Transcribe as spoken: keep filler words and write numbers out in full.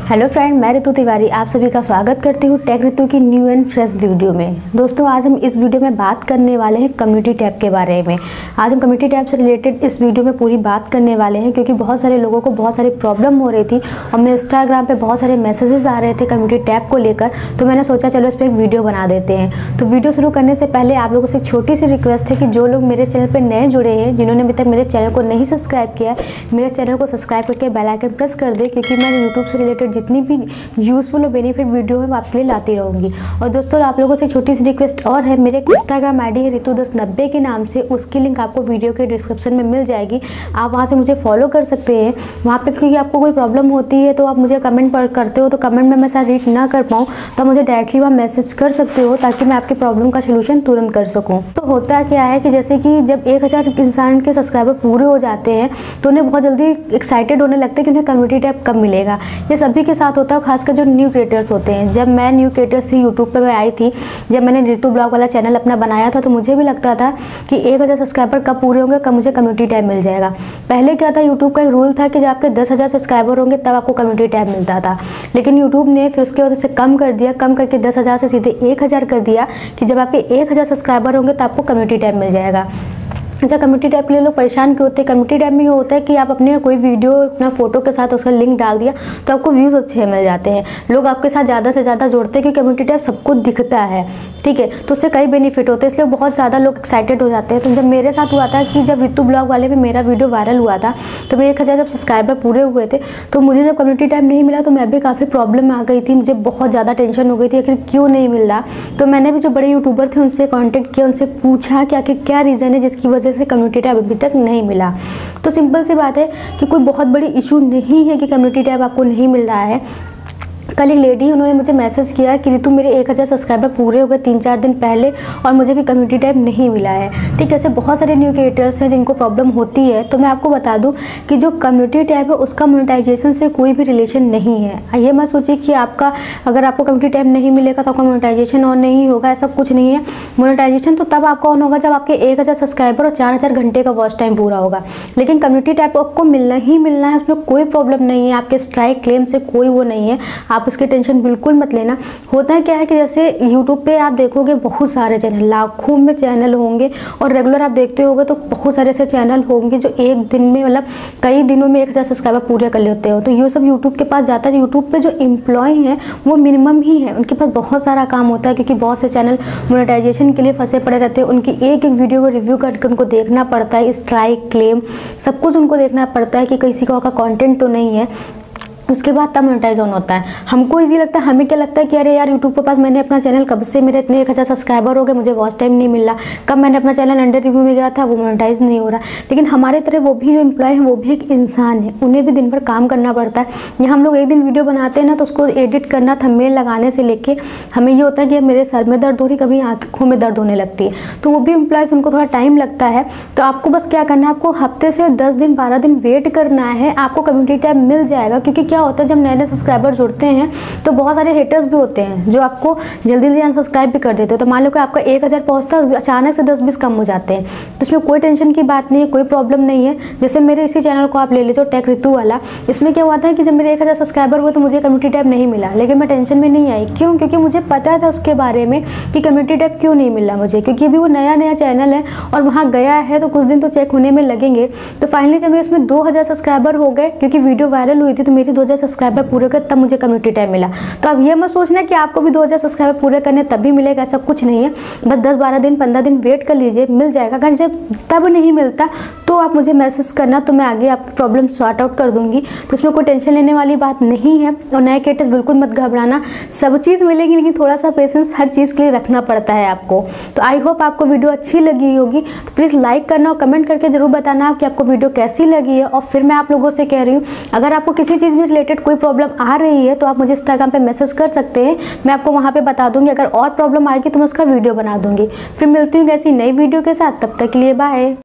Hello friend, मैं ऋतु तिवारी आप सभी का स्वागत करती हूँ टेक ऋतु की न्यू एंड फ्रेश वीडियो में। दोस्तों, आज हम इस वीडियो में बात करने वाले हैं कम्युनिटी टैब के बारे में। आज हम कम्युनिटी टैब से रिलेटेड इस वीडियो में पूरी बात करने वाले हैं, क्योंकि बहुत सारे लोगों को बहुत सारी प्रॉब्लम हो रही थी और मेरे इंस्टाग्राम पर बहुत सारे मैसेजेस आ रहे थे कम्युनिटी टैब को लेकर। तो मैंने सोचा चलो इस पर एक वीडियो बना देते हैं। तो वीडियो शुरू करने से पहले आप लोगों से एक छोटी सी रिक्वेस्ट है कि जो लोग मेरे चैनल पर नए जुड़े हैं, जिन्होंने अभी तक मेरे चैनल को नहीं सब्सक्राइब किया है, मेरे चैनल को सब्सक्राइब करके बेल आइकन प्रेस कर दे, क्योंकि मैं यूट्यूब से रिलेटेड जितनी भी यूज़फुल और बेनिफिट वीडियो है वो आपके लिए लाती रहूँगी। और दोस्तों, आप लोगों से छोटी सी रिक्वेस्ट और है, मेरे इंस्टाग्राम आईडी है ऋतु दस नब्बे के नाम से, उसकी लिंक आपको वीडियो के डिस्क्रिप्शन में मिल जाएगी। आप वहाँ से मुझे फॉलो कर सकते हैं। वहाँ पे क्योंकि आपको कोई प्रॉब्लम होती है तो आप मुझे कमेंट पर करते हो, तो कमेंट में मैं सारा रीड ना कर पाऊँ तो मुझे डायरेक्टली वहाँ मैसेज कर सकते हो, ताकि मैं आपकी प्रॉब्लम का सोल्यूशन तुरंत कर सकूँ। तो होता क्या है कि जैसे कि जब एक हज़ार इंसान के सब्सक्राइबर पूरे हो जाते हैं तो उन्हें बहुत जल्दी एक्साइटेड होने लगते हैं कि उन्हें कम्युनिटी टैब कब मिलेगा। ये सभी के साथ होता है, खासकर जो न्यू क्रिएटर्स होते हैं। जब मैं न्यू क्रिएटर्स थी, यूट्यूब पे मैं आई थी, जब मैंने ऋतु ब्लॉग वाला चैनल अपना बनाया था, तो मुझे भी लगता था कि एक हज़ार सब्सक्राइबर कब पूरे होंगे, कब मुझे कम्युनिटी टैब मिल जाएगा। पहले क्या था, यूट्यूब का एक रूल था कि जब आपके दस हज़ार सब्सक्राइबर होंगे तब आपको कम्युनिटी टैब मिलता था। लेकिन यूट्यूब ने फिर उसके वजह से कम कर दिया, कम करके दस हज़ार से सीधे एक हज़ार कर दिया कि जब आपके एक हज़ार सब्सक्राइबर होंगे तब आपको कम्युनिटी टैब मिल जाएगा। अच्छा, कम्युनिटी टैब के लिए लोग परेशान क्यों होते हैं? कम्युनिटी टैब में ये होता है कि आप अपने कोई वीडियो अपना फोटो के साथ उसका लिंक डाल दिया तो आपको व्यूज़ अच्छे मिल जाते हैं। लोग आपके साथ ज़्यादा से ज़्यादा जुड़ते हैं कि कम्युनिटी टैब सबको दिखता है, ठीक है, तो उससे कई बेनिफिट होते हैं, इसलिए बहुत ज़्यादा लोग एक्साइटेड हो जाते हैं। तो जब मेरे साथ हुआ था कि जब ऋतु ब्लॉग वाले में मेरा वीडियो वायरल हुआ था, तो मेरे एक हज़ार जब सब्सक्राइबर पूरे हुए थे, तो मुझे जब कम्युनिटी टैब नहीं मिला तो मैं भी काफ़ी प्रॉब्लम में आ गई थी। मुझे बहुत ज़्यादा टेंशन हो गई थी आखिर क्यों नहीं मिल रहा। तो मैंने भी जो बड़े यूट्यूबर थे उनसे कॉन्टेक्ट किया, उनसे पूछा कि आखिर क्या रीज़न है जिसकी वजह से कम्युनिटी टैब अभी तक नहीं मिला। तो सिंपल सी बात है कि कोई बहुत बड़ी इशू नहीं है कि कम्युनिटी टैब आपको नहीं मिल रहा है। कल एक लेडी, उन्होंने मुझे मैसेज किया कि ऋतु मेरे एक हज़ार सब्सक्राइबर पूरे हो गए तीन चार दिन पहले और मुझे भी कम्युनिटी टैब नहीं मिला है। ठीक है, ऐसे बहुत सारे न्यू क्रिएटर्स हैं जिनको प्रॉब्लम होती है। तो मैं आपको बता दूं कि जो कम्युनिटी टैब है उसका मोनेटाइजेशन से कोई भी रिलेशन नहीं है। ये मत सोचिए कि आपका अगर आपको कम्युनिटी टैब नहीं मिलेगा तो आपका मोनेटाइजेशन ऑन नहीं होगा, ऐसा कुछ नहीं है। मोनेटाइजेशन तो तब आपका ऑन होगा जब आपके एक हज़ार सब्सक्राइबर और चार हज़ार घंटे का वॉच टाइम पूरा होगा। लेकिन कम्युनिटी टैब आपको मिलना ही मिलना है, उसमें कोई प्रॉब्लम नहीं है। आपके स्ट्राइक क्लेम से कोई वो नहीं है, आप उसकी टेंशन बिल्कुल मत लेना। होता है क्या है कि जैसे यूट्यूब पे आप देखोगे बहुत सारे चैनल, लाखों में चैनल होंगे, और रेगुलर आप देखते होगे तो बहुत सारे ऐसे चैनल होंगे जो एक दिन में मतलब कई दिनों में एक हज़ार सब्सक्राइबर पूरे कर लेते हो। तो ये सब यूट्यूब के पास जाता है। यूट्यूब पे जो एम्प्लॉय हैं वो मिनिमम ही है, उनके पास बहुत सारा काम होता है, क्योंकि बहुत से चैनल मोनेटाइजेशन के लिए फंसे पड़े रहते हैं। उनकी एक एक वीडियो को रिव्यू करके उनको देखना पड़ता है, स्ट्राइक क्लेम सब कुछ उनको देखना पड़ता है कि किसी का कंटेंट तो नहीं है, उसके बाद तब मोनेटाइज ऑन होता है। हमको इजी लगता है, हमें क्या लगता है कि अरे यार यूट्यूब के पास मैंने अपना चैनल कब से, मेरे इतने एक हज़ार सब्सक्राइबर हो गए, मुझे वॉच टाइम नहीं मिल रहा, कब मैंने अपना चैनल अंडर रिव्यू में गया था वो मोनेटाइज नहीं हो रहा। लेकिन हमारे तरह वो भी जो एम्प्लॉय हैं वो भी एक इंसान है, उन्हें भी दिन भर काम करना पड़ता है। यहाँ हम लोग एक दिन वीडियो बनाते हैं ना, तो उसको एडिट करना, थंबनेल लगाने से लेके हमें ये होता है कि मेरे सर में दर्द हो रही, कभी आँखों में दर्द होने लगती है। तो वो भी एम्प्लॉयज़, उनको थोड़ा टाइम लगता है। तो आपको बस क्या करना है, आपको हफ्ते से दस दिन बारह दिन वेट करना है, आपको कम्युनिटी टैब मिल जाएगा। क्योंकि क्या होता है, जब नए नए सब्सक्राइबर जुड़ते हैं तो बहुत सारे हेटर्स भी होते हैं जो आपको जल्दी जल्दी अनसब्सक्राइब भी कर देते हो। तो मान लो कि आपका एक हज़ार पहुँचता है, अचानक से दस बीस कम हो जाते हैं, तो इसमें कोई टेंशन की बात नहीं है, कोई प्रॉब्लम नहीं है। जैसे मेरे इसी चैनल को आप ले लीजिए, टेक ऋतु वाला, इसमें क्या हुआ था कि जब मेरे एक हज़ार सब्सक्राइबर हुए तो मुझे कम्युनिटी टैब नहीं मिला। लेकिन मैं टेंशन में नहीं आई, क्यों? क्योंकि मुझे पता था उसके बारे में कि कम्युनिटी टैब क्यों नहीं मिला मुझे, क्योंकि अभी वो नया नया चैनल है और वहाँ गया है तो कुछ दिन तो चेक होने में लगेंगे। तो फाइनली जब मेरे इसमें दो हज़ार सब्सक्राइबर हो गए, क्योंकि वीडियो वायरल हुई थी, तो मेरी दो हज़ार सब्सक्राइबर पूरे हो गए, तब मुझे कम्युनिटी टैब मिला। तो अब ये मत सोचना कि आपको भी दो हज़ार सब्सक्राइबर पूरे करने तभी मिलेगा, ऐसा कुछ नहीं है। बस दस बारह दिन पंद्रह दिन वेट कर लीजिए, मिल जाएगा। अगर जब तब नहीं मिलता तो आप मुझे मैसेज करना, तो मैं आगे आपकी प्रॉब्लम सॉर्ट आउट कर दूंगी। तो इसमें कोई टेंशन लेने वाली बात नहीं है। और नए क्रिएटर्स बिल्कुल मत घबराना, सब चीज़ मिलेगी, लेकिन थोड़ा सा पेशेंस हर चीज़ के लिए रखना पड़ता है आपको। तो आई होप आपको वीडियो अच्छी लगी होगी, तो प्लीज़ लाइक करना और कमेंट करके जरूर बताना कि आपको वीडियो कैसी लगी है। और फिर मैं आप लोगों से कह रही हूँ, अगर आपको किसी चीज़ में रिलेटेड कोई प्रॉब्लम आ रही है तो आप मुझे इंस्टाग्राम पे मैसेज कर सकते हैं, मैं आपको वहाँ पे बता दूंगी। अगर और प्रॉब्लम आएगी तो मैं उसका वीडियो बना दूंगी। फिर मिलती हूँ ऐसी नई वीडियो के साथ, तब तक के लिए बाय।